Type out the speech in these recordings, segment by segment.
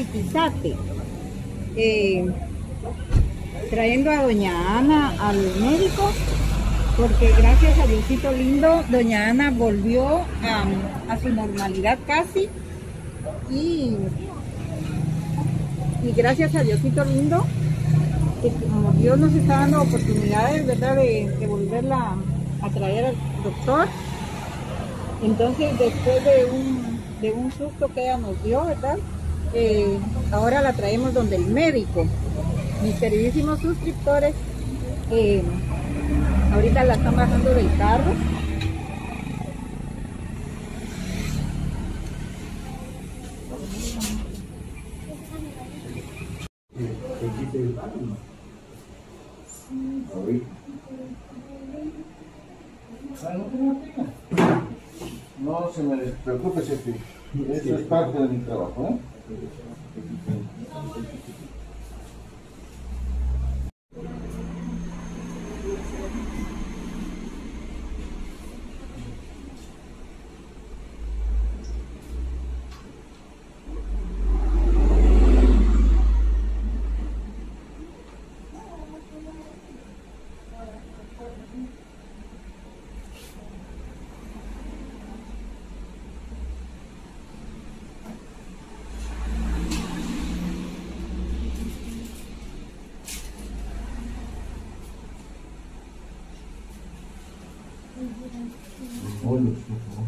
Tiquizate, trayendo a doña Ana al médico, porque gracias a Diosito lindo, doña Ana volvió a su normalidad casi, y gracias a Diosito lindo, que como Dios nos está dando oportunidades, ¿verdad?, de volverla a traer al doctor. Entonces, después de un susto que ella nos dio, ¿verdad?, ahora la traemos donde el médico. Mis queridísimos suscriptores, ahorita la están bajando del carro. No se me preocupe, jefe. Eso es parte de mi trabajo, ¿eh? Olhos, por favor.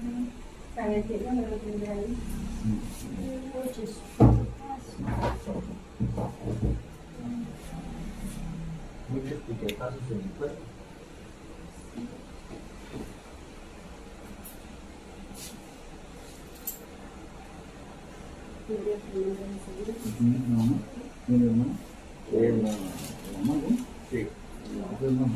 Muchos piquetazos en el cuerpo. ¿Tiene hermano? ¿La mano? Sí. ¿La hermano?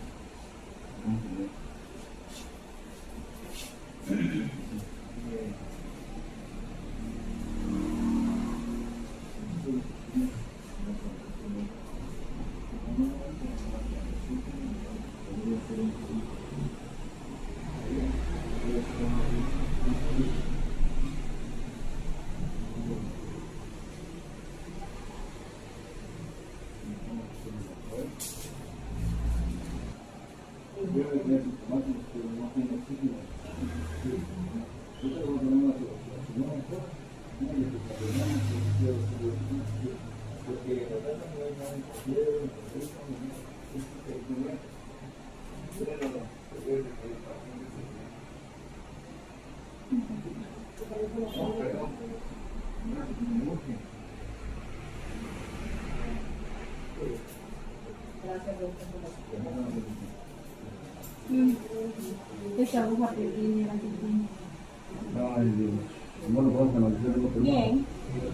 Esa aguja pequeña, Ay, Dios. ¿Cómo lo vamos a analizar? bien.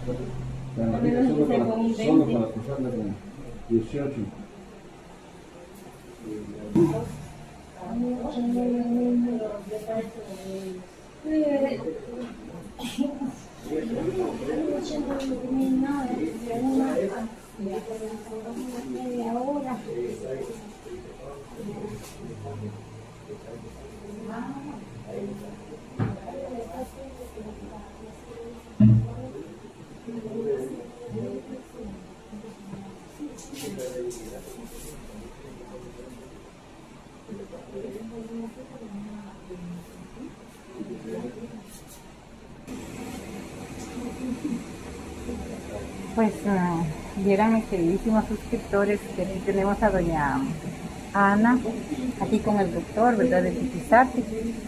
Solo para acusarla con 18. Pues vieran mis queridísimos suscriptores que aquí tenemos a doña Ana, aquí con el doctor, ¿verdad?, de Tiquizate,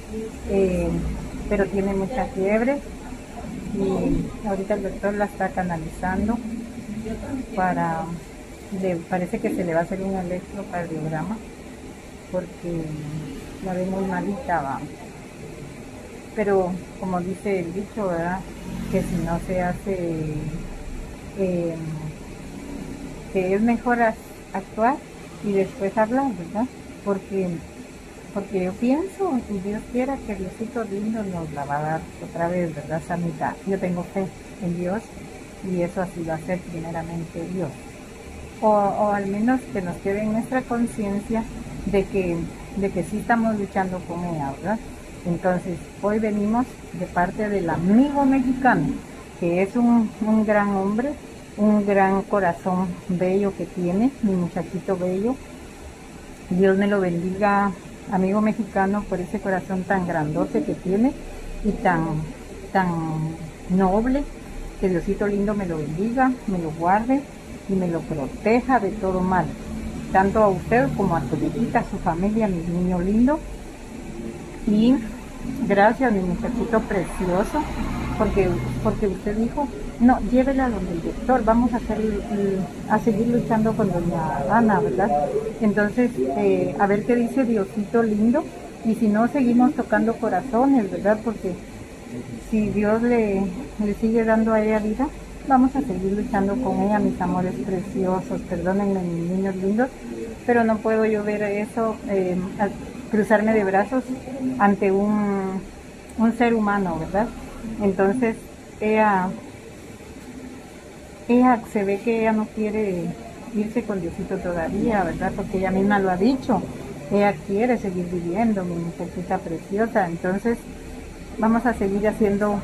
pero tiene mucha fiebre y ahorita el doctor la está canalizando parece que se le va a hacer un electrocardiograma porque la ve muy malita, ¿va? Pero como dice el dicho, ¿verdad?, que si no se hace, que es mejor actuar y después hablar, ¿verdad? Porque yo pienso, si Dios quiera, que Diosito lindo nos la va a dar otra vez, ¿verdad?, sanidad. Yo tengo fe en Dios y eso así va a ser primeramente Dios. O al menos que nos quede en nuestra conciencia de que sí estamos luchando con ella, ¿verdad? Entonces, hoy venimos de parte del amigo mexicano, porque es un gran hombre, un gran corazón bello que tiene, mi muchachito bello. Dios me lo bendiga, amigo mexicano, por ese corazón tan grandote que tiene y tan noble. Que Diosito lindo me lo bendiga, me lo guarde y me lo proteja de todo mal. Tanto a usted como a toditita, a su familia, mi niño lindo. Y gracias, mi muchachito precioso, porque usted dijo, no, llévela donde el doctor, vamos a seguir luchando con doña Ana, ¿verdad? Entonces, a ver qué dice Diosito lindo, y si no, seguimos tocando corazones, ¿verdad? Porque si Dios le sigue dando a ella vida, vamos a seguir luchando con ella, mis amores preciosos, perdónenme, mis niños lindos, pero no puedo yo ver eso, cruzarme de brazos ante un ser humano, ¿verdad? Entonces, ella se ve que ella no quiere irse con Diosito todavía, ¿verdad? Porque ella misma lo ha dicho, ella quiere seguir viviendo, mi muchachita preciosa. Entonces, vamos a seguir haciendo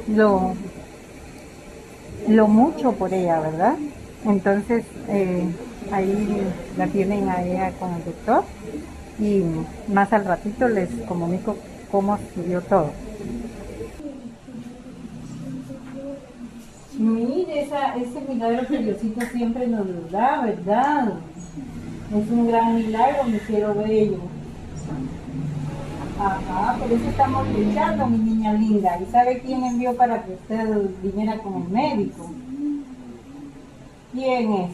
lo mucho por ella, ¿verdad? Entonces, ahí la tienen a ella con el doctor, y más al ratito les comunico cómo siguió todo. Mire, ese milagro que Diosito siempre nos da, ¿verdad? Es un gran milagro, mi cielo bello. Ajá, por eso estamos luchando, mi niña linda. ¿Y sabe quién envió para que usted viniera con el médico? ¿Quién es?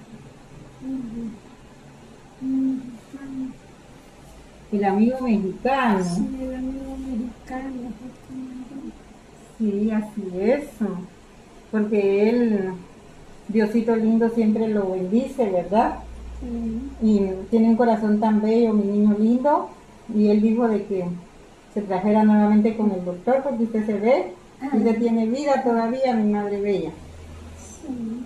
El amigo mexicano. Sí, el amigo mexicano. Sí, así es. Porque él, Diosito lindo, siempre lo bendice, ¿verdad? Sí. Y tiene un corazón tan bello, mi niño lindo. Y él dijo de que se trajera nuevamente con el doctor, porque usted se ve, y usted tiene vida todavía, mi madre bella. Sí.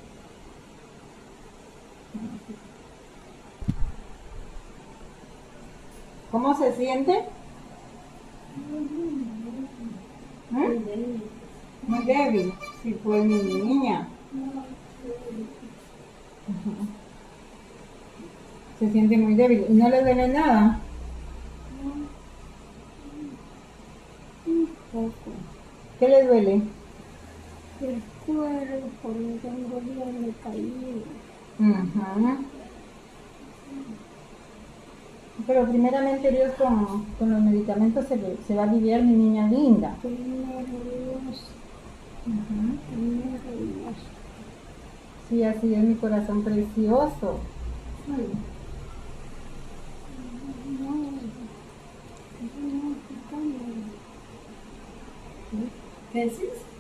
¿Cómo se siente? Muy débil. Sí, pues mi niña. Se siente muy débil. ¿Y no le duele nada? ¿Qué le duele? El cuerpo, me tengo bien decaído. Pero primeramente Dios con los medicamentos se va a aliviar, mi niña linda. Primero Dios. Primero Dios. Sí, así es mi corazón precioso. ¿Qué decís?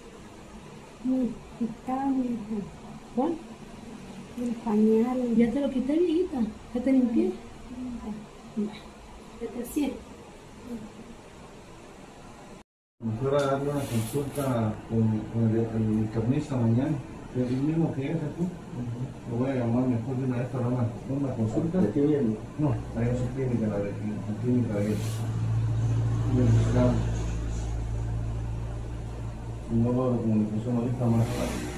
Mexicano. ¿Cuál? El pañal. Ya te lo quité, viejita. Ya te limpié. Ya te hacía. Me fuera a darle una consulta con el internista mañana. Es el mismo que es aquí. Lo voy a llamar mejor de una vez para una consulta. ¿De qué viene? No, ahí en su clínica, la clínica de ellos. Si no logro comunicación ahorita más tarde.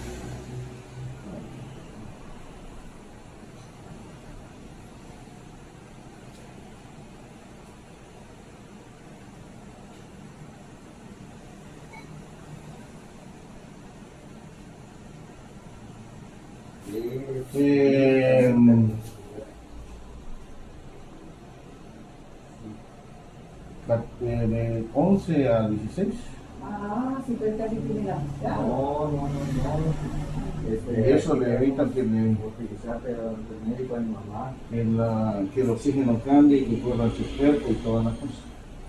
De 11 a 16. Ah, sí, pero casi tiene la mitad. No. Y eso le evita que Porque quizás el médico de mi mamá. que el oxígeno cambie y que corra su cuerpo y todas las cosas.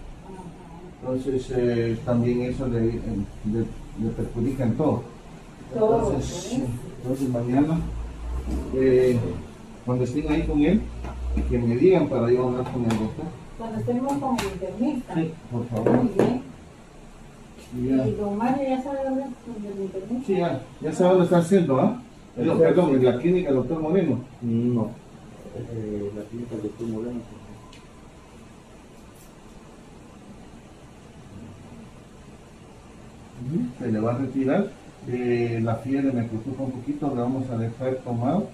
Entonces también eso le perjudica en todo. Entonces mañana, cuando estén ahí con él, que me digan para yo hablar con el doctor. Cuando estemos con el internista. Sí, por favor. Muy bien. Y ya. ¿Y don Mario ya sabe dónde es el internista? Sí, ya sabe lo está haciendo, ¿ah? Perdón, en la clínica del doctor Moreno. No. La clínica del doctor Moreno. Se le va a retirar La fiebre me preocupa un poquito, le vamos a dejar tomado.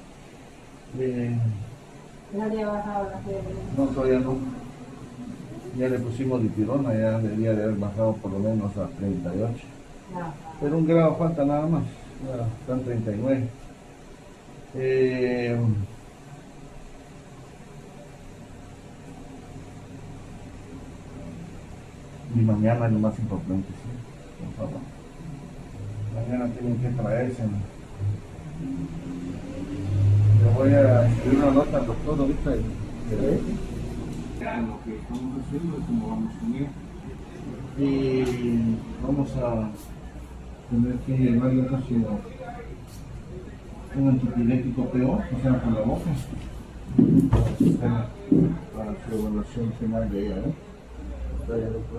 ¿Ya había bajado la fiebre? No, todavía no. Ya le pusimos dipirona, ya debería de haber bajado por lo menos a 38. No. Pero un grado falta nada más, ya están 39. Y mañana es lo más importante, sí, por favor. Mañana tienen que traerse. Le voy a escribir una nota al doctor ahorita. Lo que estamos haciendo es cómo vamos con él. Y vamos a tener que llevarle casi un antipirético peor, o sea, por la boca, para su evaluación final de ella, ¿eh? ¿Está ya, doctor?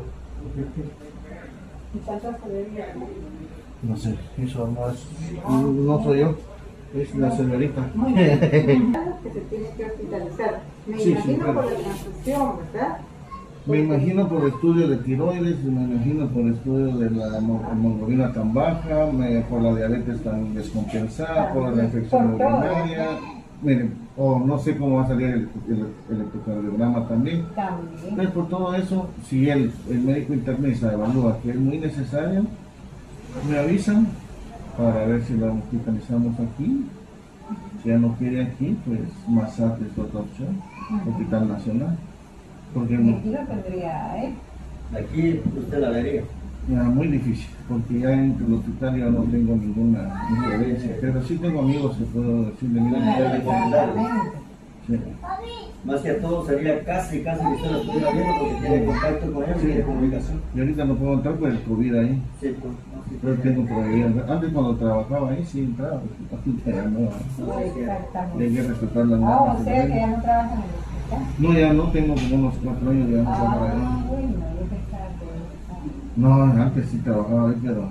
¿Y cuánto se debe? No sé, eso no soy yo, es la señorita. Muy bien. Que se tiene que hospitalizar. Me Sí, imagino claro. por la transfusión, ¿verdad? Me imagino por estudio de tiroides, me imagino por estudio de la hemoglobina tan baja, por la diabetes tan descompensada, por la infección Por todo. urinaria. Miren, o no sé cómo va a salir el electrocardiograma también. También. Entonces, por todo eso, si el médico internista evalúa que es muy necesario, me avisan para ver si la hospitalizamos aquí. Si ya no quiere aquí, pues Massat es otra opción, Hospital Nacional. Porque no, Aquí lo tendría, ¿eh? Aquí usted la vería. ya, muy difícil, porque ya en el hospital ya no tengo ninguna injerencia, pero sí tengo amigos que puedo decirle, mira, Exactamente. sí. Más que todo sería casi que usted lo estuviera viendo porque tiene contacto con él y tiene comunicación. Y ahorita no puedo entrar por el COVID ahí, Sí, pues, no, sí, pero tengo prohibido. Antes cuando trabajaba ahí sí entraba, ahorita ya no, hay Exactamente. que respetar las Ah, normas. o sea que ya no trabaja en el hospital. No, ya no, tengo como unos 4 años ya no trabajo ahí. Bueno, yo pensaba que... No, antes sí trabajaba ahí, pero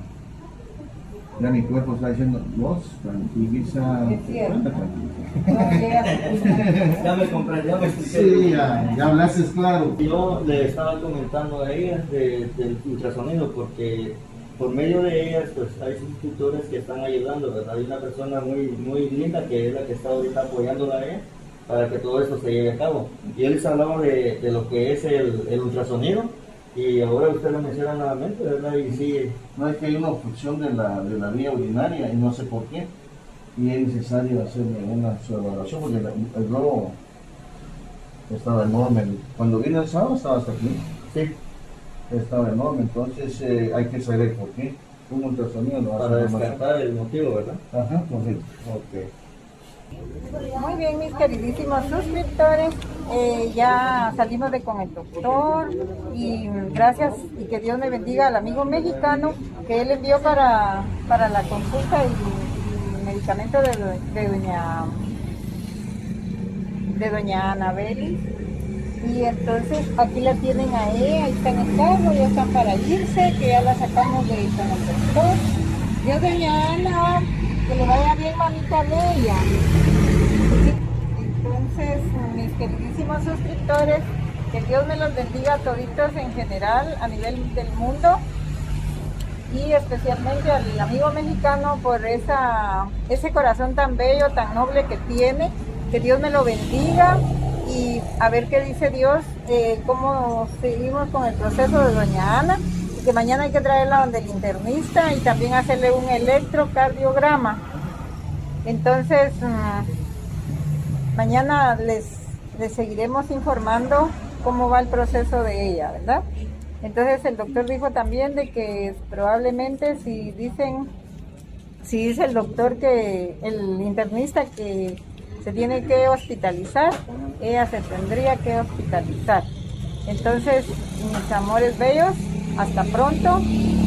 ya mi cuerpo está diciendo, vos tranquiliza. Es cierto. Tranquiliza. No llega a Ya me compré, ya me expliqué. Sí, ya hablaste claro. Yo le estaba comentando a ellas del ultrasonido porque por medio de ellas pues hay suscriptores que están ayudando, ¿verdad? Hay una persona muy linda que es la que está ahorita apoyándola a ella para que todo eso se lleve a cabo. Y yo les hablaba de lo que es el ultrasonido y ahora usted lo menciona nuevamente, ¿verdad? Y sí, No es que hay una obstrucción de la vía urinaria y no sé por qué. Y es necesario hacerme una evaluación porque el globo estaba enorme. Cuando vine el sábado estaba hasta aquí. sí, Estaba enorme, entonces hay que saber por qué. Un ultrasonido lo para hace más. descartar el motivo, ¿verdad? Ajá, correcto. Ok. Muy bien, mis queridísimos suscriptores, ya salimos de con el doctor y gracias y que Dios me bendiga al amigo mexicano que él envió para la consulta y medicamento de doña Anabeli. Y entonces aquí la tienen a ella, ahí está en el carro, ya están para irse, que ya la sacamos de con el doctor. Dios, doña Ana, que le vaya bien, mamita bella. Entonces, mis queridísimos suscriptores, que Dios me los bendiga a toditos en general, a nivel del mundo, y especialmente al amigo mexicano por ese corazón tan bello, tan noble que tiene. Que Dios me lo bendiga y a ver qué dice Dios, cómo seguimos con el proceso de doña Ana, y que mañana hay que traerla donde el internista y también hacerle un electrocardiograma. Entonces, mañana les seguiremos informando cómo va el proceso de ella, ¿verdad? Entonces el doctor dijo también de que probablemente si dice el doctor que el internista que se tiene que hospitalizar, ella se tendría que hospitalizar. Entonces, mis amores bellos, hasta pronto.